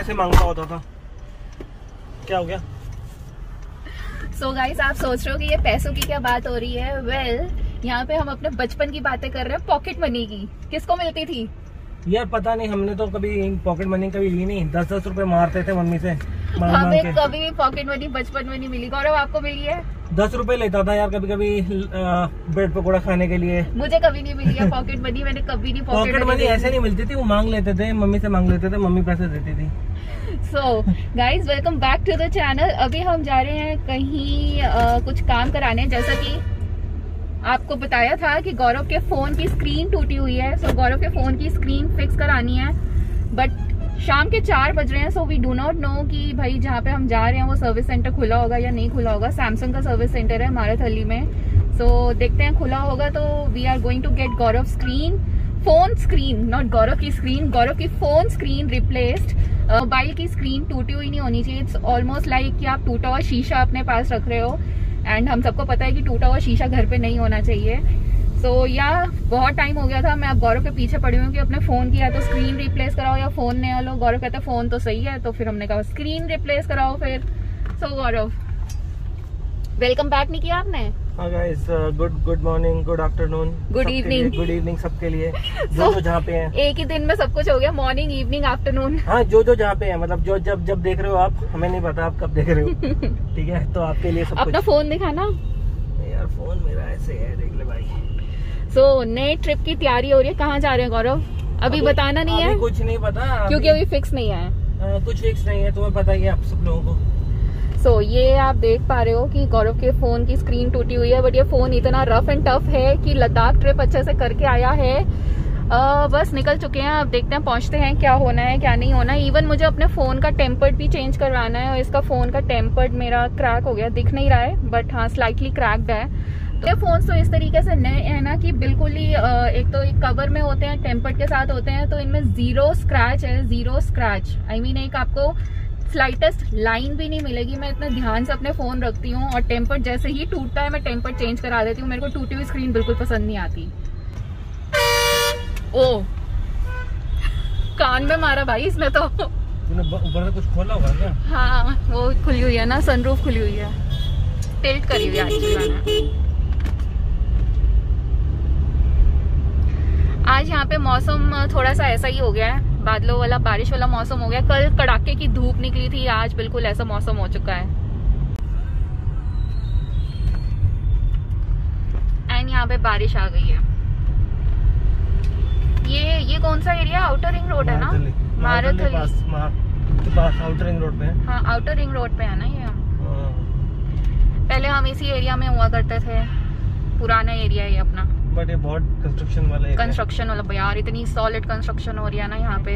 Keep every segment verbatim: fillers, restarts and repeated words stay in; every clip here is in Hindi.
ऐसे मांगता होता था। क्या हो गया? सो so गाइस, आप सोच रहे हो कि ये पैसों की क्या बात हो रही है। वेल well, यहाँ पे हम अपने बचपन की बातें कर रहे हैं, पॉकेट मनी की। किसको मिलती थी यार? पता नहीं, हमने तो कभी पॉकेट मनी कभी ली नहीं। दस दस रुपए मारते थे मम्मी से मांग हमें मांग के। कभी भी पॉकेट मनी बचपन में नहीं मिली। गौरव, आपको मिली है? दस रुपए लेता था यार कभी कभी ब्रेड पकौड़ा खाने के लिए। मुझे कभी नहीं मिली है पॉकेट मनी। मैंने कभी नहीं पॉकेट मनी ऐसे नहीं मिलती थी, वो मांग लेते थे, मम्मी से मांग लेते थे, मम्मी पैसे देती थी। So guys, welcome back to the channel. अभी हम जा रहे हैं कहीं uh, कुछ काम कराने। जैसा कि आपको बताया था कि गौरव के फोन की स्क्रीन टूटी हुई है। सो so, गौरव के फोन की स्क्रीन फिक्स करानी है। बट शाम के चार बज रहे हैं। So we do not know कि भाई जहाँ पे हम जा रहे हैं वो सर्विस सेंटर खुला होगा या नहीं खुला होगा। सैमसंग का सर्विस सेंटर है हमारे थली में। सो so, देखते हैं, खुला होगा तो we are going to get Gaurav screen, phone screen, not Gaurav की स्क्रीन, गौरव की फोन स्क्रीन रिप्लेस्ड। मोबाइल की स्क्रीन टूटी हुई नहीं होनी चाहिए। इट्स ऑलमोस्ट लाइक कि आप टूटा हुआ शीशा अपने पास रख रहे हो, एंड हम सबको पता है कि टूटा हुआ शीशा घर पे नहीं होना चाहिए। सो so, या बहुत टाइम हो गया था, मैं अब गौरव के पीछे पड़ी हूँ कि अपने फोन की या तो स्क्रीन रिप्लेस कराओ या फोन नया लो। गौरव कहते हैं फोन तो सही है, तो फिर हमने कहा स्क्रीन रिप्लेस कराओ फिर। So so, Gaurav, welcome back नहीं किया आपने? हाँ guys, good good morning, good afternoon, good evening, good evening सबके लिए जो जो जहाँ पे हैं। एक ही दिन में सब कुछ हो गया, मॉर्निंग, इवनिंग, आफ्टरनून। हाँ, जो जो जहाँ पे है, मतलब जो जब जब देख रहे हो आप, हमें नहीं पता आप कब देख रहे हो। ठीक है, तो आपके लिए सब अपना कुछ। फोन दिखाना यार फोन मेरा ऐसे है, देख ले भाई। सो so, नए ट्रिप की तैयारी हो रही है। कहाँ जा रहे हैं गौरव? अभी, अभी बताना नहीं है, कुछ नहीं पता क्योंकि अभी फिक्स नहीं है। आ, कुछ फिक्स नहीं है, तुम्हें पता ही है आप सब लोगों को। सो so, ये आप देख पा रहे हो कि गौरव के फोन की स्क्रीन टूटी हुई है। बट ये फोन इतना रफ एंड टफ है कि लद्दाख ट्रिप अच्छे से करके आया है। आ, बस निकल चुके हैं। अब देखते हैं पहुंचते हैं क्या होना है क्या नहीं होना है। इवन मुझे अपने फोन का टेम्पर्ड भी चेंज करवाना है, और इसका फोन का टेम्पर्ड मेरा क्रैक हो गया, दिख नहीं रहा है बट हाँ स्लाइटली क्रैक्ड है। ये फोन तो इस तरीके से नए है ना कि बिल्कुल ही एक तो एक कवर में होते हैं, टेम्पर्ड के साथ होते हैं, तो इनमें जीरो स्क्रैच है, जीरो स्क्रैच। आई मीन एक आपको स्लाइटेस्ट लाइन भी नहीं मिलेगी। मैं इतना ध्यान से अपने फोन रखती हूँ, और टेम्पर्ड जैसे ही टूटता है मैं टेम्पर्ड चेंज करा देती हूँ। मेरे को टूटी हुई स्क्रीन बिल्कुल पसंद नहीं आती। ओ, कान में मारा भाई इसने तो। तूने ऊपर से कुछ खोला होगा क्या? हाँ, वो खुली हुई है ना, सनरूफ खुली हुई है, टिल्ट करी हुई है एक्चुअली मैंने। आज यहाँ पे मौसम थोड़ा सा ऐसा ही हो गया है, बादलों वाला, बारिश वाला मौसम हो गया। कल कड़ाके की धूप निकली थी, आज बिल्कुल ऐसा मौसम हो चुका है। एंड यहाँ पे बारिश आ गई है। ये ये कौन सा एरिया? आउटर रिंग रोड है ना? मारुथली पास आउटर रिंग रोड पे है। हाँ, आउटर रिंग रोड पे है ना ये। पहले हम इसी एरिया में हुआ करते थे, पुराना एरिया है अपना। बट ये बहुत कंस्ट्रक्शन वाला एरिया, कंस्ट्रक्शन वाला यार, इतनी सॉलिड कंस्ट्रक्शन हो रही है ना यहाँ पे।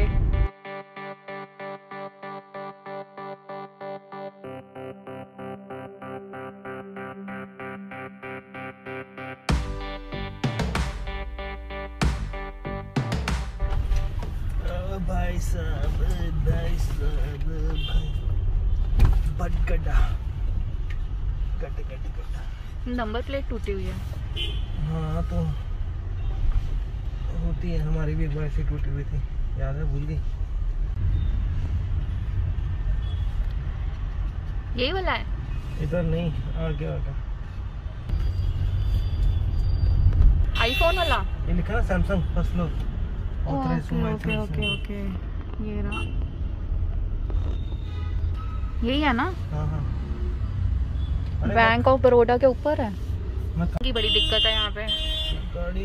भाई साहब, भाई साहब, भाई बट गड्ढा, गड्ढे गड्ढे गड्ढा। नंबर प्लेट टूटी हुई है। हाँ, तो होती है, हमारी भी एक बार ऐसी टूटी हुई थी, याद है? भूल गई। यही वाला है? इधर नहीं, आगे आगे। आईफोन वाला ये लिखा ना Samsung first floor. Okay okay okay okay, ये रहा, यही है ना? हाँ हाँ, बैंक ऑफ बड़ौदा के ऊपर है। की बड़ी दिक्कत है यहाँ पे। गाड़ी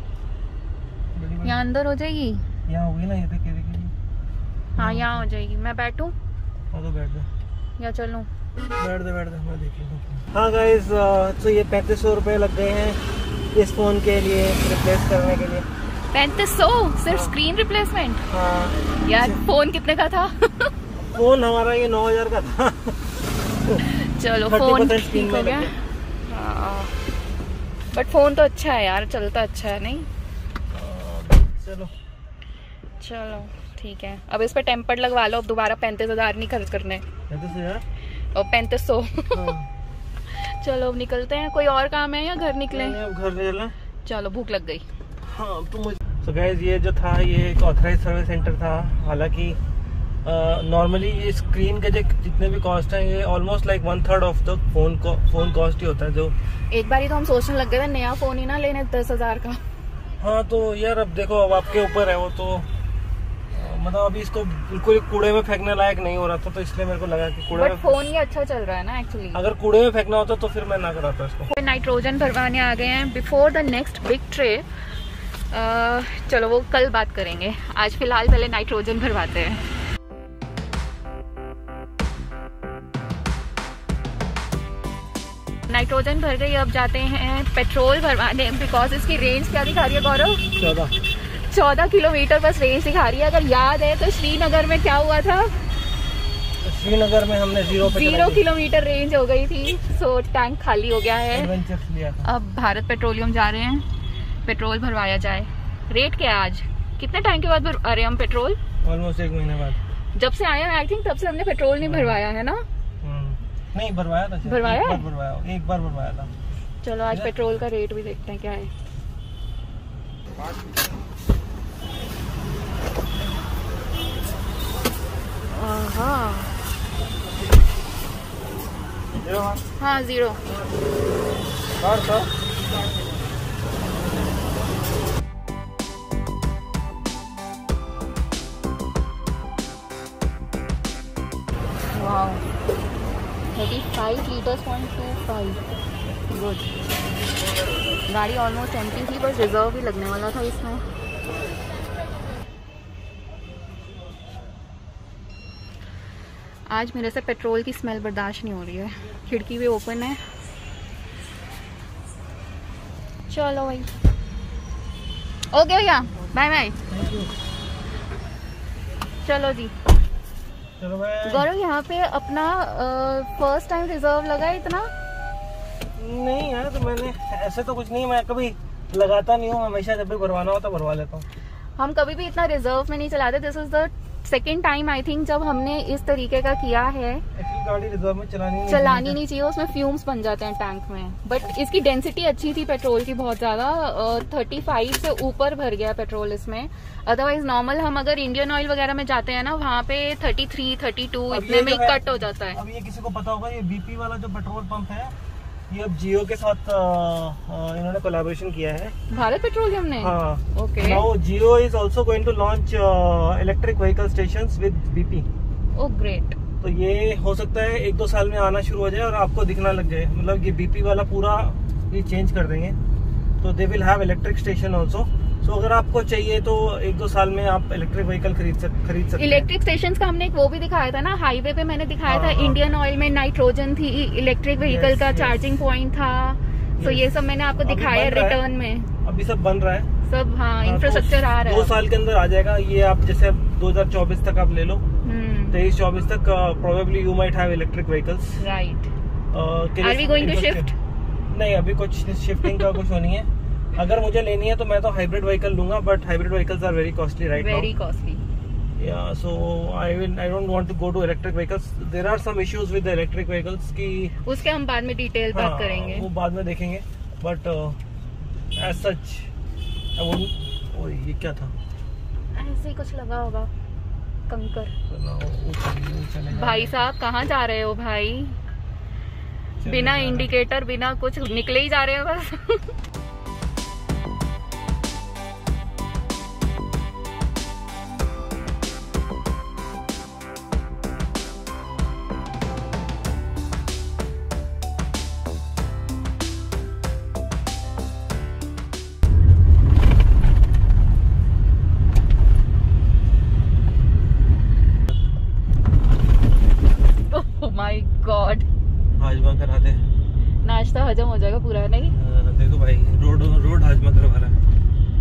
यहाँ अंदर हो जाएगी, यहाँ होगी ना, ये देखिए देखिए। हाँ, यहाँ हो जाएगी। मैं बैठूं? हाँ तो बैठ जा, या चलूं? बैठ दे बैठ दे, मैं देखिए। हाँ गाइस, तो ये पैंतीस सौ रुपये लग गए हैं इस फोन के लिए रिप्लेस करने के लिए। पैंतीस सौ सिर्फ स्क्रीन रिप्लेसमेंट? हाँ यार, फोन कितने का था? फोन हमारा ये नौ हजार का था। चलो, फोन ठीक हो गया। बट फोन तो अच्छा है यार, चलता अच्छा है नहीं? चलो चलो ठीक है। अब इस पे टेम्पर्ड लगवा लो, अब दोबारा पैंतीस हजार नहीं खर्च करने। पैंतीस हजार और पैंतीस सौ। चलो अब निकलते हैं। कोई और काम है या घर निकले? अब घर चलना। चलो, भूख लग गई। हाँ तो मुझे तो गाइस, ये जो था ये एक ऑथराइज सर्विस सेंटर था। हालांकि नॉर्मली ये स्क्रीन के जो जितने भी कॉस्ट हैं ये almost like one third of the phone phone cost ही होता है। जो एक बार ही तो हम सोचने लग गए थे नया फोन ही ना लेने दस हजार का। हाँ तो यार अब देखो, अब आपके ऊपर है वो तो, मतलब अभी इसको बिल्कुल कूड़े में फेंकने लायक नहीं हो रहा था, तो इसलिए मेरे को लगा कि कूड़े में फोन ही अच्छा चल रहा है ना एक्चुअली। अगर कूड़े में फेंकना होता तो फिर मैं ना कराता इसको। नाइट्रोजन भरवाने आ गए हैं before the next big trip. चलो वो कल बात करेंगे, आज फिलहाल पहले नाइट्रोजन भरवाते हैं। नाइट्रोजन भर गई, अब जाते हैं पेट्रोल भरवाने, बिकॉज इसकी रेंज क्या दिखा रही है गौरव? चौदह चौदह किलोमीटर बस रेंज दिखा रही है। अगर याद है तो श्रीनगर में क्या हुआ था? श्रीनगर में हमने जीरो जीरो किलोमीटर रेंज हो गई थी। सो टैंक खाली हो गया है। लिया था। अब भारत पेट्रोलियम जा रहे हैं, पेट्रोल भरवाया जाए। रेट क्या है आज? कितने टाइम के बाद भरवा रहे हम पेट्रोल? ऑलमोस्ट एक महीने बाद। जब से आए आई थिंक तब से हमने पेट्रोल नहीं भरवाया है ना? नहीं भरवाया था। भरवाया? एक बार भरवाया, एक बार भरवाया था। चलो आज पेट्रोल का रेट भी देखते हैं क्या है। हाँ zero. Wow, thirty five litres point two five. Good. गाड़ी ऑलमोस्ट एम्प्टी थी, बस रिजर्व भी लगने वाला था इसमें। आज मेरे से पेट्रोल की स्मेल बर्दाश्त नहीं हो रही है। खिड़की भी ओपन है। चलो भाई, ओके भैया, बाय बाय। चलो जी। चलो भाई। गौरव यहाँ पे अपना फर्स्ट टाइम रिजर्व लगा है इतना? नहीं यार, तो मैंने ऐसे तो कुछ नहीं, मैं कभी लगाता नहीं हूँ, हमेशा जब भी भरवाना होता भरवा लेता हूँ। हम कभी भी इतना रिजर्व में नहीं चलाते। This is the second time I think जब हमने इस तरीके का किया है। गाड़ी रिजर्व में चलानी नहीं चलानी नहीं चाहिए, उसमें फ्यूम्स बन जाते हैं टैंक में। बट इसकी डेंसिटी अच्छी थी पेट्रोल की, बहुत ज्यादा, थर्टी फाइव से ऊपर भर गया पेट्रोल इसमें। अदरवाइज नॉर्मल हम अगर इंडियन ऑयल वगैरह में जाते हैं ना, वहाँ पे थर्टी थ्री थर्टी टू इतने में कट हो जाता है। अब ये किसी को पता होगा, ये बीपी वाला जो पेट्रोल पंप है ये अब जियो के साथ इन्होंने कोलैबोरेशन किया है, भारत पेट्रोलियम ने। हाँ, okay. Now Jio is also going to launch electric vehicle stations with BP. Oh great. तो ये हो सकता है एक दो साल में आना शुरू हो जाए और आपको दिखना लग जाए, मतलब ये बीपी वाला पूरा ये चेंज कर देंगे। तो they will have electric station also. So अगर आपको चाहिए तो एक दो साल में आप इलेक्ट्रिक व्हीकल खरीद सक, खरीद सकते हैं। इलेक्ट्रिक स्टेशंस का हमने एक वो भी दिखाया था ना, हाईवे पे मैंने दिखाया था। इंडियन ऑयल में नाइट्रोजन थी, इलेक्ट्रिक व्हीकल का चार्जिंग पॉइंट था। तो ये सब मैंने आपको दिखाया रिटर्न में। अभी सब बन रहा है सब। हाँ, इंफ्रास्ट्रक्चर आ रहा है, दो साल के अंदर आ जाएगा ये। आप जैसे दो हजार चौबीस तक आप ले लो, तेईस चौबीस तक probably you might have electric vehicles. Right. Are we going to shift? नहीं, अभी कुछ शिफ्टिंग का कुछ नहीं है। अगर मुझे लेनी है तो मैं तो हाइब्रिड व्हीकल लूंगा, but hybrid vehicles are very costly right now. Very costly. Yeah, so I will. I don't want to go to electric vehicles. There are some issues with the electric vehicles की उसके हम बाद में डिटेल बात करेंगे, वो बाद में देखेंगे। But uh, as such, I wouldn't. ओए ये क्या था? ऐसे ही कुछ लगा होगा, कंकर। so भाई साहब कहाँ जा रहे हो भाई? बिना इंडिकेटर बिना कुछ निकले ही जा रहे हो बस। माय गॉड, हाजमा करा दे। नाश्ता हजम हो जाएगा पूरा, नहीं? देखो भाई, रोड रोड हाजमा करवा रहा है।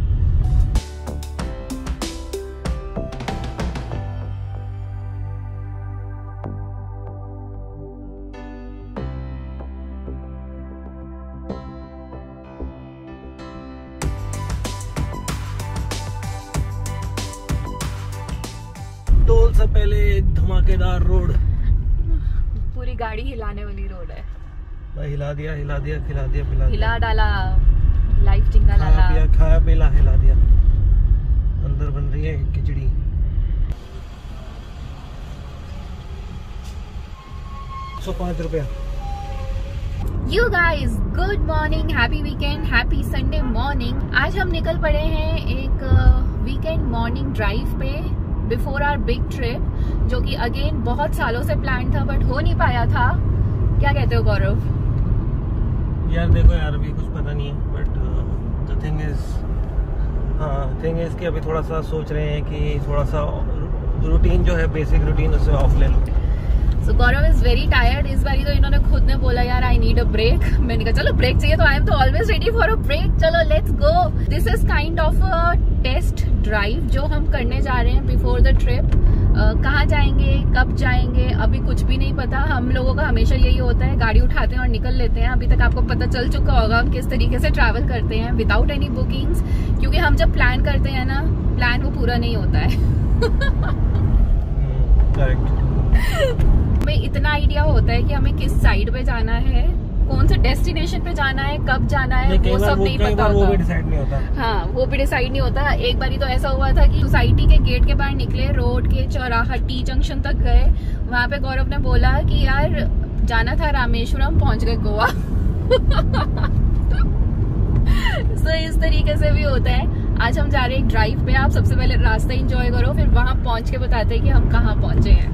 टोल से पहले धमाकेदार रोड, पूरी गाड़ी हिलाने वाली रोड है भाई। हिला दिया हिला दिया खिला दिया पिला दिया, हिला डाला, लाइफ जिंगा लाला, खाया पिया खाया पिला हिला दिया। अंदर बन रही है खिचड़ी। एक सौ पाँच रुपया। You guys, good morning, happy weekend, happy Sunday morning। आज हम निकल पड़े हैं एक वीकेंड मॉर्निंग ड्राइव पे बिफोर आवर बिग ट्रिप, जो कि अगेन बहुत सालों से प्लान था बट हो नहीं पाया था। क्या कहते हो गौरव? यार देखो यार, अभी कुछ पता नहीं है बट द थिंग इज हाँ थिंग इज कि अभी थोड़ा सा सोच रहे हैं कि थोड़ा सा रूटीन जो है, बेसिक रूटीन, उससे ऑफ ले लो। So Gaurav is very tired. इस बारी तो इन्होंने खुद ने बोला यार आई नीड अ ब्रेक। मैंने कहा चलो ब्रेक चाहिए तो आई एम तो always ready for a break, चलो let's go. This is kind of a test drive जो हम करने जा रहे हैं बिफोर द ट्रिप। कहाँ जाएंगे, कब जाएंगे, अभी कुछ भी नहीं पता। हम लोगों का हमेशा यही होता है, गाड़ी उठाते हैं और निकल लेते हैं। अभी तक आपको पता चल चुका होगा हम किस तरीके से ट्रैवल करते हैं विदाउट एनी बुकिंग्स, क्योंकि हम जब प्लान करते हैं ना, प्लान वो पूरा नहीं होता है। हमें इतना आइडिया होता है कि हमें किस साइड पे जाना है, कौन से डेस्टिनेशन पे जाना है, कब जाना है, वो सब वो, नहीं पता होता। वो भी डिसाइड नहीं होता। हाँ, वो भी डिसाइड नहीं होता। एक बारी तो ऐसा हुआ था कि सोसाइटी के गेट के बाहर निकले, रोड के चौराहा टी जंक्शन तक गए। वहाँ पे गौरव ने बोला कि यार जाना था रामेश्वरम, पहुंच गए गोवा। so, इस तरीके से भी होता है। आज हम जा रहे हैं एक ड्राइव पे। आप सबसे पहले रास्ता एंजॉय करो, फिर वहां पहुंच के बताते हैं कि हम कहाँ पहुंचे हैं।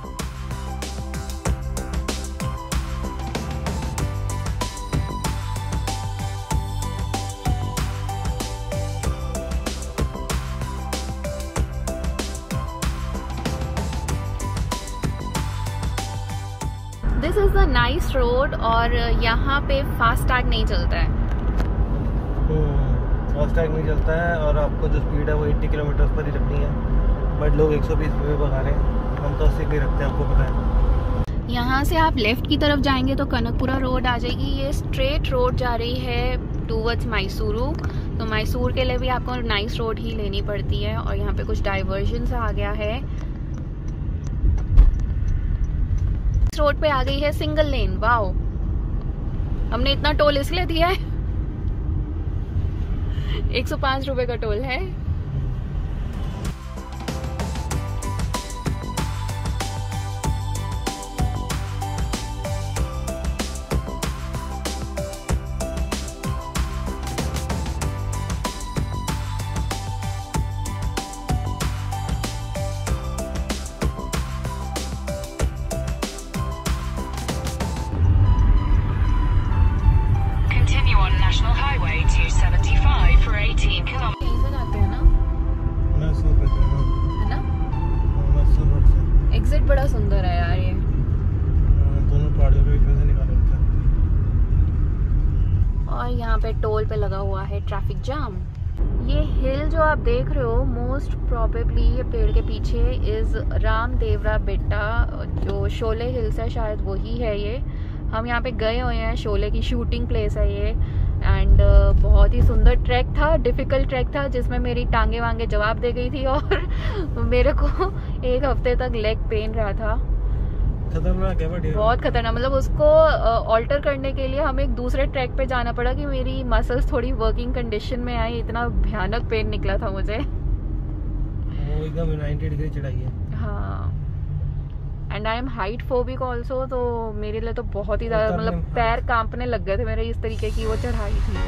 This is the nice road और यहाँ पे फास्टैग नहीं चलता है। फास्टैग नहीं चलता है और आपको जो स्पीड है वो अस्सी किलोमीटर पर ही रखनी है, बट लोग एक सौ बीस पे भगा रहे हैं, हम तो अस्सी पे रखते हैं, आपको पता है। यहाँ से आप लेफ्ट की तरफ जाएंगे तो कनकपुरा रोड आ जाएगी। ये स्ट्रेट रोड जा रही है टूवर्ड्स मैसूरू, तो मैसूर के लिए भी आपको नाइस रोड ही लेनी पड़ती है। और यहाँ पे कुछ डाइवर्जन आ गया है। इस रोड पे आ गई है सिंगल लेन। वाओ, हमने इतना टोल इसलिए दिया है, एक सौ पांच रुपए का टोल है। National Highway two seventy-five for eighteen kilometers. यहीं से जाते हैं ना? मैसूर पे से, हाँ। है ना? मैसूर रोड से। एग्जिट बड़ा सुंदर है यार ये। दोनों पहाड़ियों के बीच में से निकाला होता है। और यहाँ पे टोल पे लगा हुआ है ट्रैफिक जाम। ये हिल जो आप देख रहे हो, मोस्ट प्रोबेबली ये पेड़ के पीछे इज रामदेवरा बेटा, जो शोले हिल्स है, शायद वही है ये। हम यहाँ पे गए हुए हैं, शोले की शूटिंग प्लेस है ये। एंड uh, बहुत ही सुंदर ट्रैक था, डिफिकल्ट ट्रैक था, जिसमें मेरी टांगे वांगे जवाब दे गई थी और मेरे को एक हफ्ते तक लेग पेन रहा था। खतरनाक है, बढ़िया, बहुत खतरनाक। मतलब उसको ऑल्टर uh, करने के लिए हमें एक दूसरे ट्रैक पे जाना पड़ा कि मेरी मसल्स थोड़ी वर्किंग कंडीशन में आई। इतना भयानक पेन निकला था मुझे। वो एकदम नब्बे डिग्री चढ़ाई है। हाँ, and I am height phobic also, तो मेरे लिए तो बहुत ही ज्यादा, मतलब पैर कांपने लग गए थे मेरे, इस तरीके की वो चढ़ाई थी।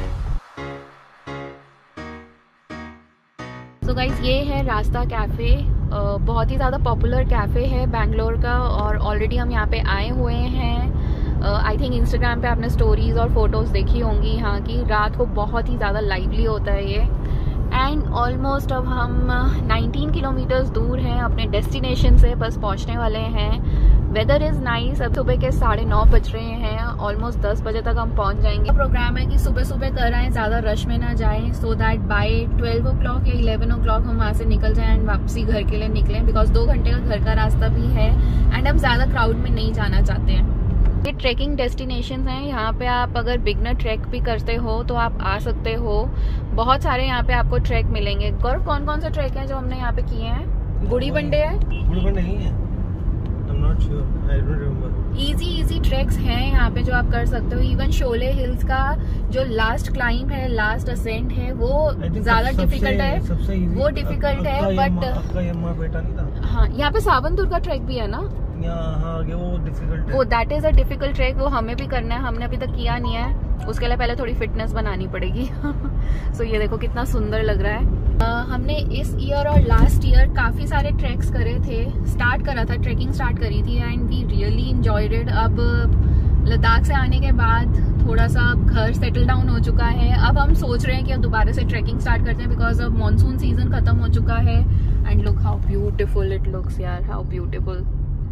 सो गाइज, ये है रास्ता कैफे। बहुत ही ज़्यादा पॉपुलर कैफ़े है बैंगलोर का, और ऑलरेडी हम यहाँ पे आए हुए हैं। आई थिंक इंस्टाग्राम पे आपने स्टोरीज और फोटोज़ देखी होंगी यहाँ की। रात को बहुत ही ज़्यादा लाइवली होता है ये। एंड ऑलमोस्ट अब हम नाइनटीन किलोमीटर्स दूर हैं अपने डेस्टिनेशन से, बस पहुँचने वाले हैं। Weather is nice. अब सुबह के साढ़े नौ बज रहे हैं, ऑलमोस्ट दस बजे तक हम पहुँच जाएंगे। प्रोग्राम है कि सुबह सुबह कर आए, ज़्यादा रश में ना जाएं, so that by twelve o'clock या इलेवन ओ क्लॉक हम वहाँ से निकल जाएं एंड वापसी घर के लिए निकलें, बिकॉज दो घंटे का घर का रास्ता भी है एंड हम ज़्यादा क्राउड में नहीं जाना चाहते हैं। ये ट्रैकिंग डेस्टिनेशंस हैं, यहाँ पे आप अगर बिगनर ट्रैक भी करते हो तो आप आ सकते हो। बहुत सारे यहाँ पे आपको ट्रैक मिलेंगे। गौरव, कौन कौन से ट्रैक हैं जो हमने यहाँ पे किए हैं? बुढ़ी बंडे है, बुढ़ी बंडे नहीं है, I am not sure, I don't remember. Easy easy tracks हैं यहाँ पे जो आप कर सकते हो। इवन शोले हिल्स का जो लास्ट क्लाइंब है, लास्ट असेंट है, वो ज्यादा डिफिकल्ट है, वो डिफिकल्ट है, बट बेटा नहीं था। हाँ, यहाँ पे सावनपुर का ट्रैक भी है ना? यहाँ आगे वो डिफिकल्ट है। वो that is a difficult track, वो हमें भी करना है, हमने अभी तक किया नहीं है, उसके लिए पहले थोड़ी फिटनेस बनानी पड़ेगी। सो so, ये देखो कितना सुंदर लग रहा है। uh, हमने इस ईयर और लास्ट ईयर काफी सारे ट्रैक्स करे थे, स्टार्ट करा था, ट्रैकिंग स्टार्ट करी थी and we really enjoyed it. अब लद्दाख से आने के बाद थोड़ा सा घर सेटल डाउन हो चुका है, अब हम सोच रहे हैं कि अब दोबारा से ट्रैकिंग स्टार्ट करते हैं बिकॉज अब मॉनसून सीजन खत्म हो चुका है। And look how beautiful it looks यार, हाउ ब्यूटीफुल।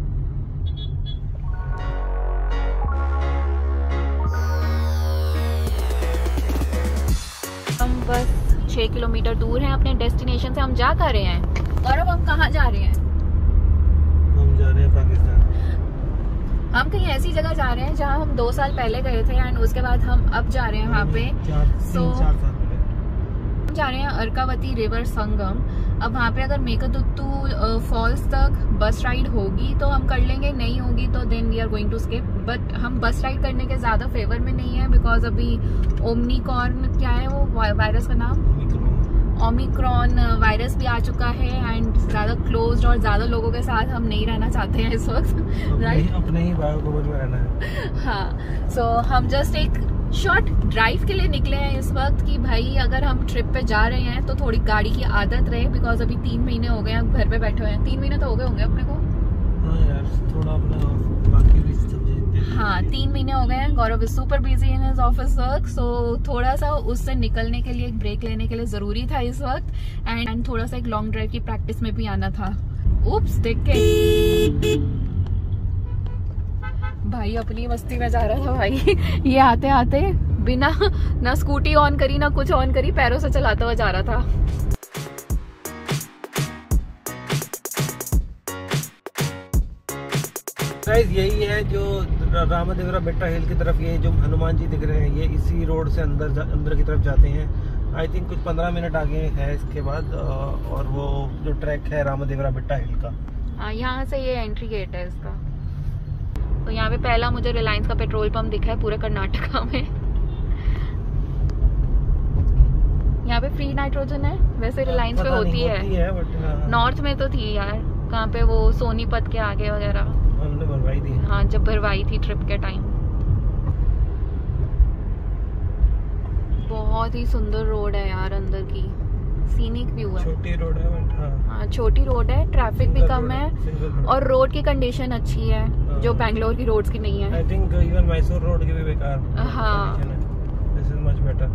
हम बस छह किलोमीटर दूर हैं अपने डेस्टिनेशन से। हम जा कर रहे हैं और अब हम कहाँ जा रहे हैं? हम जा रहे हैं पाकिस्तान। हम कहीं ऐसी जगह जा रहे हैं जहाँ हम दो साल पहले गए थे एंड उसके बाद हम अब जा रहे हैं वहाँ पे। सो चार साल पहले हम जा रहे हैं अर्कावती रिवर संगम। अब वहाँ पे अगर मेघदूतू फॉल्स तक बस राइड होगी तो हम कर लेंगे, नहीं होगी तो then we are going to skip. But हम बस राइड करने के ज्यादा फेवर में नहीं है बिकॉज अभी ओमनिकॉर्न, क्या है वो वायरस का नाम, ओमिक्रॉन वायरस भी आ चुका है एंड ज्यादा क्लोज्ड और ज्यादा लोगों के साथ हम नहीं रहना चाहते हैं इस वक्त, राइट? अपने ही बायो कवर में रहना है। हाँ, सो so, हम जस्ट एक शॉर्ट ड्राइव के लिए निकले हैं इस वक्त कि भाई अगर हम ट्रिप पे जा रहे हैं तो थोड़ी गाड़ी की आदत रहे बिकॉज अभी तीन महीने हो गए हैं घर पे बैठे हुए हैं। तीन महीने तो हो गए होंगे अपने को। हाँ यार, थोड़ा अपना बाकी भी सब्जेक्ट। हाँ, तीन महीने हो गए हैं। Gaurav is super busy in his office work, so थोड़ा सा उससे निकलने के लिए एक ब्रेक लेने के लिए जरूरी था इस वक्त एंड एंड थोड़ा सा एक लॉन्ग ड्राइव की प्रैक्टिस में भी आना था। उप्स, देख के भाई अपनी मस्ती में जा रहा था भाई। ये आते आते बिना ना स्कूटी ऑन करी ना कुछ ऑन करी, पैरों से चलाता हुआ जा रहा था। गाइस, यही है जो रामादेवरा बेट्टा हिल की तरफ, ये जो हनुमान जी दिख रहे हैं ये इसी रोड से अंदर अंदर की तरफ जाते हैं। आई थिंक कुछ पंद्रह मिनट आगे है इसके बाद, और वो जो ट्रैक है रामादेवरा बेट्टा हिल का, हाँ यहाँ से ये एंट्री गेट है इसका। तो यहाँ पे पहला मुझे रिलायंस का पेट्रोल पंप दिखा है पूरे कर्नाटका में। यहाँ पे फ्री नाइट्रोजन है, वैसे रिलायंस पे होती है, होती है बट नॉर्थ में तो थी यार, कहाँ पे वो सोनीपत के आगे वगैरह हमने भरवाई थी। हाँ, जब भरवाई थी ट्रिप के टाइम। बहुत ही सुंदर रोड है यार, अंदर की सीनिक व्यू है। छोटी रोड है बट हाँ, हाँ छोटी रोड है, ट्रैफिक भी कम है और रोड की कंडीशन अच्छी है, हाँ। जो बेंगलोर की रोड्स की नहीं है। I think even Mysore road की भी बेकार हाँ, this is much better.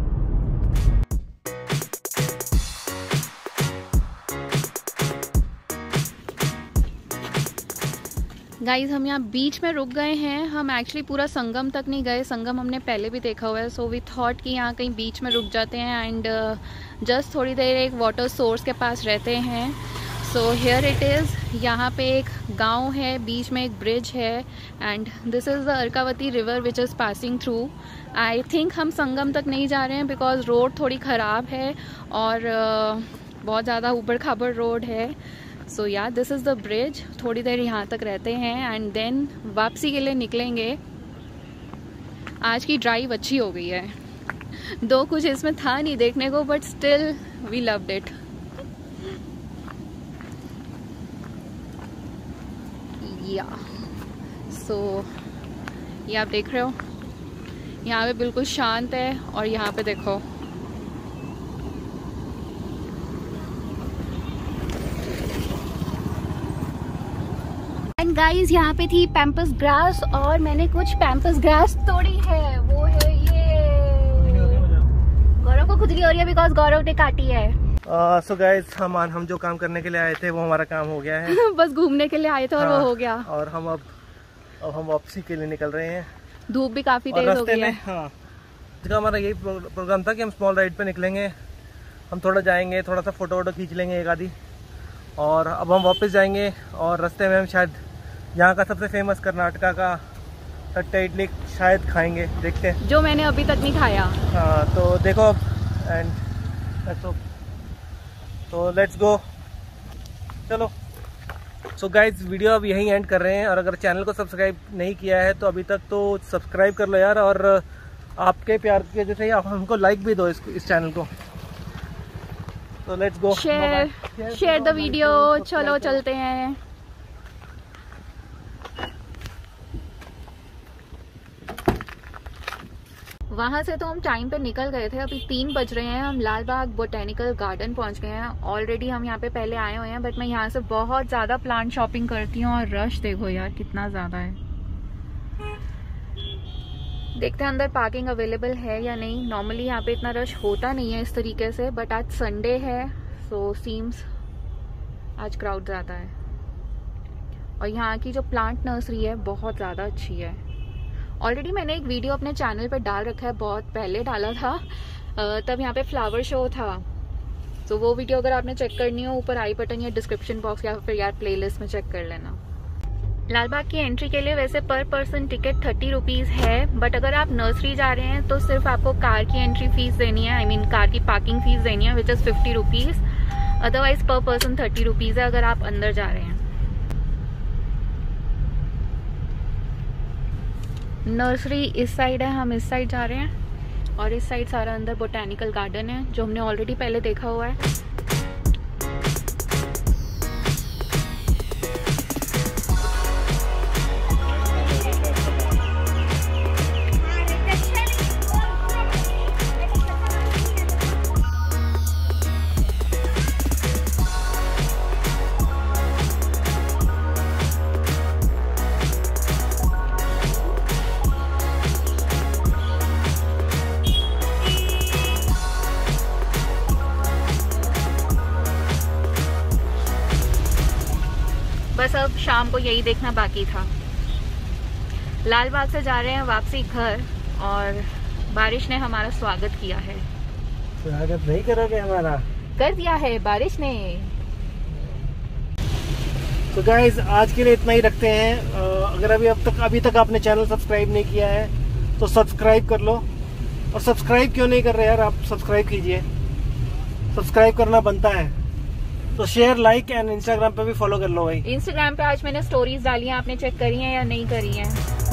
Guys हम यहाँ बीच में रुक गए हैं। हम एक्चुअली पूरा संगम तक नहीं गए, संगम हमने पहले भी देखा हुआ है, सो वी थॉट कि यहाँ कहीं बीच में रुक जाते हैं एंड जस्ट uh, थोड़ी देर एक वाटर सोर्स के पास रहते हैं। सो हियर इट इज़, यहाँ पे एक गांव है, बीच में एक ब्रिज है and this is the Arkavathi river which is passing through. I think हम संगम तक नहीं जा रहे हैं बिकॉज रोड थोड़ी ख़राब है और uh, बहुत ज़्यादा ऊबड़ खाबड़ रोड है। सो या दिस इज़ द ब्रिज, थोड़ी देर यहाँ तक रहते हैं एंड देन वापसी के लिए निकलेंगे। आज की ड्राइव अच्छी हो गई है, दो कुछ इसमें था नहीं देखने को but still we loved it. Yeah so ये आप देख रहे हो, यहाँ पे बिल्कुल शांत है और यहाँ पे देखो गाइस, यहाँ पे थी पैम्पस ग्रास और मैंने कुछ पैम्पस ग्रास तोड़ी है। वो है ये, गौरव को खुजली हो रही है बिकॉज गौरव ने काटी है। सो गाइस, हम हम जो काम करने के लिए आए थे वो हमारा काम हो गया है। बस घूमने के लिए आए थे और हाँ, वो हो गया। और हम अब अब हम वापसी के लिए निकल रहे हैं। धूप भी काफी तेज हो गई है। हाँ, इसका हमारा यही प्रोग्राम था कि हम स्मॉल राइड पे निकलेंगे, हम थोड़ा जाएंगे, थोड़ा सा फोटो वोटो खींच लेंगे एक आधी, और अब हम वापस जाएंगे और रास्ते में हम शायद यहाँ का सबसे फेमस कर्नाटका का तट्टा इडली शायद खाएंगे, देखते हैं, जो मैंने अभी तक नहीं खाया। हाँ तो देखो एंड तो लेट्स गो, चलो। सो गाइज, वीडियो अब यहीं एंड कर रहे हैं और अगर चैनल को सब्सक्राइब नहीं किया है तो अभी तक तो सब्सक्राइब कर लो यार, और आपके प्यार के वजह से आप हमको लाइक भी दो इस, इस चैनल को। तो let's go, share share the video. चलो चलते हैं। वहाँ से तो हम टाइम पे निकल गए थे, अभी तीन बज रहे हैं। हम लाल बाग बोटेनिकल गार्डन पहुँच गए हैं। ऑलरेडी हम यहाँ पे पहले आए हुए हैं, बट मैं यहाँ से बहुत ज़्यादा प्लांट शॉपिंग करती हूँ। और रश देखो यार कितना ज़्यादा है। देखते हैं अंदर पार्किंग अवेलेबल है या नहीं। नॉर्मली यहाँ पे इतना रश होता नहीं है इस तरीके से, बट आज संडे है सो सीम्स आज क्राउड ज़्यादा है। और यहाँ की जो प्लांट नर्सरी है बहुत ज़्यादा अच्छी है। ऑलरेडी मैंने एक वीडियो अपने चैनल पर डाल रखा है, बहुत पहले डाला था, तब यहाँ पे फ्लावर शो था। तो वो वीडियो अगर आपने चेक करनी हो, ऊपर आई बटन या डिस्क्रिप्शन बॉक्स या फिर यार प्लेलिस्ट में चेक कर लेना। लाल बाग की एंट्री के लिए वैसे per person ticket thirty rupees है, बट अगर आप नर्सरी जा रहे हैं तो सिर्फ आपको कार की एंट्री फीस देनी है, आई मीन कार की पार्किंग फीस देनी है, which is fifty rupees. Otherwise per person thirty rupees है अगर आप अंदर जा रहे हैं। नर्सरी इस साइड है, हम इस साइड जा रहे हैं। और इस साइड सारा अंदर बोटेनिकल गार्डन है जो हमने ऑलरेडी पहले देखा हुआ है। बस अब शाम को यही देखना बाकी था। लाल बाग से जा रहे हैं वापसी घर, और बारिश ने हमारा स्वागत किया है। स्वागत नहीं करोगे हमारा? कर दिया है बारिश ने। तो गाइज आज के लिए इतना ही रखते हैं। अगर अभी अब तक अभी तक आपने चैनल सब्सक्राइब नहीं किया है तो सब्सक्राइब कर लो। और सब्सक्राइब क्यों नहीं कर रहे यार, आप सब्सक्राइब कीजिए, सब्सक्राइब करना बनता है। तो शेयर, लाइक एंड इंस्टाग्राम पे भी फॉलो कर लो भाई। इंस्टाग्राम पे आज मैंने स्टोरीज डाली हैं, आपने चेक करी हैं या नहीं करी हैं?